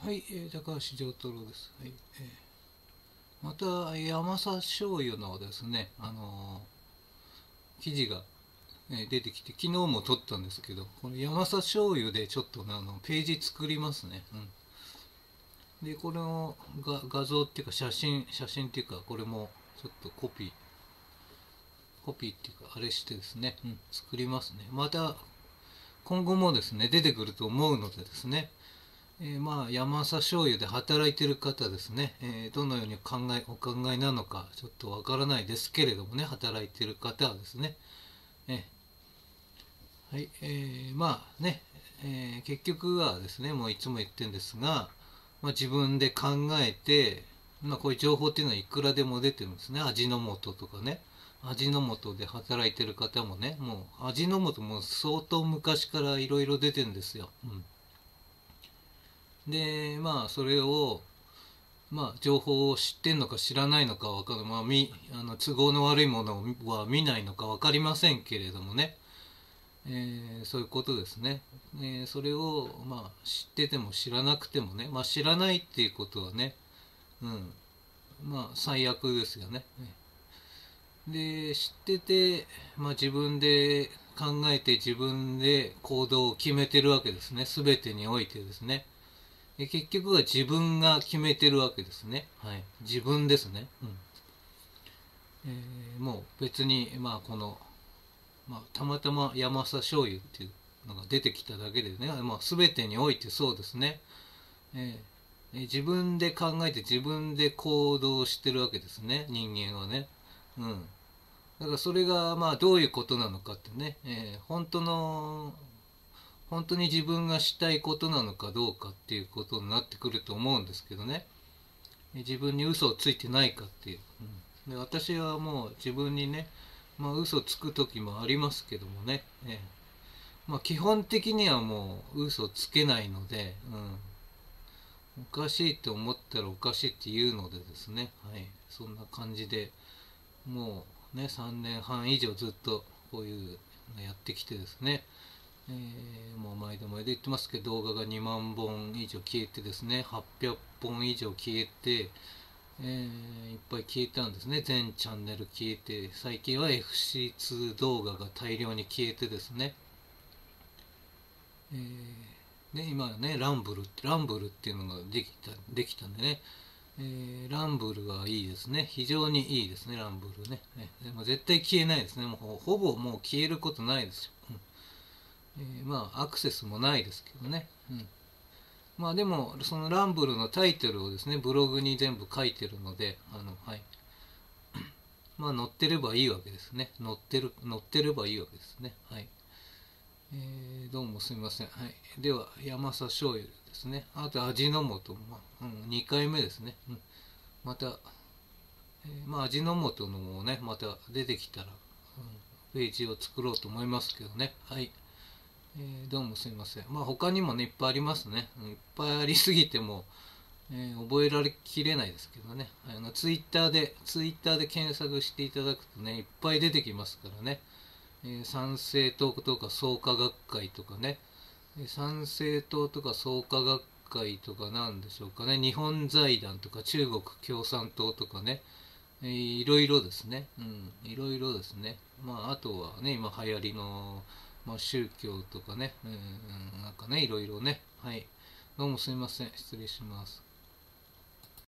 はい、高橋丈太郎です。はい、また山佐醤油のですね、記事が、出てきて、昨日も撮ったんですけど、この山佐醤油でちょっとページ作りますね。で、これの画像っていうか写真っていうか、これもちょっとコピーっていうか、あれしてですね、作りますね。また今後もですね、出てくると思うのでですね、山佐醤油で働いている方ですね、どのようにお考えなのかちょっとわからないですけれどもね、働いている方はですね、はい、結局はですね、もういつも言ってるんですが、自分で考えて、こういう情報っていうのはいくらでも出てるんですね。味の素とかね、味の素で働いてる方もね、もう味の素も相当昔からいろいろ出てるんですよ。でそれを情報を知ってんのか知らないのか分かる、都合の悪いものは見ないのか分かりませんけれどもね、そういうことですね。それを知ってても知らなくてもね、知らないっていうことはね、最悪ですよね。で知ってて、自分で考えて自分で行動を決めてるわけですね。全てにおいてですね。結局は自分が決めてるわけですね。はい、自分ですね。もう別にたまたま山佐醤油っていうのが出てきただけでね、全てにおいてそうですね。自分で考えて自分で行動してるわけですね、人間はね。だからそれがどういうことなのかってね、本当に自分がしたいことなのかどうかっていうことになってくると思うんですけどね。自分に嘘をついてないかっていう。で私はもう自分にね、嘘つく時もありますけどもね、基本的にはもう嘘つけないので、おかしいと思ったらおかしいって言うのでですね、はい、そんな感じでもうね3年半以上ずっとこういうのやってきてですね、もう毎度毎度言ってますけど、動画が2万本以上消えてですね、800本以上消えて、いっぱい消えたんですね。全チャンネル消えて、最近は FC2 動画が大量に消えてですね、今ねランブルっていうのができたんでね、ランブルはいいですね。非常にいいですね、ランブルね。でも絶対消えないですね。もうほぼもう消えることないですよ。アクセスもないですけどね。でもそのランブルのタイトルをですね、ブログに全部書いてるので、はい、載ってればいいわけですね。載ってればいいわけですね。はい。どうもすみません。はい。では山佐醤油ですね。あと味の素、2回目ですね。また、味の素のもね、また出てきたら、ページを作ろうと思いますけどね。はい。どうもすみません。他にもね、いっぱいありますね。いっぱいありすぎても、覚えられきれないですけどね。ツイッターで検索していただくとね、いっぱい出てきますからね。参政党とか創価学会とかね、参政党とか創価学会とかなんでしょうかね、日本財団とか中国共産党とかね、いろいろですね、いろいろですね。あとはね、今流行りの、宗教とかね、なんかね、いろいろね、はい。どうもすみません。失礼します。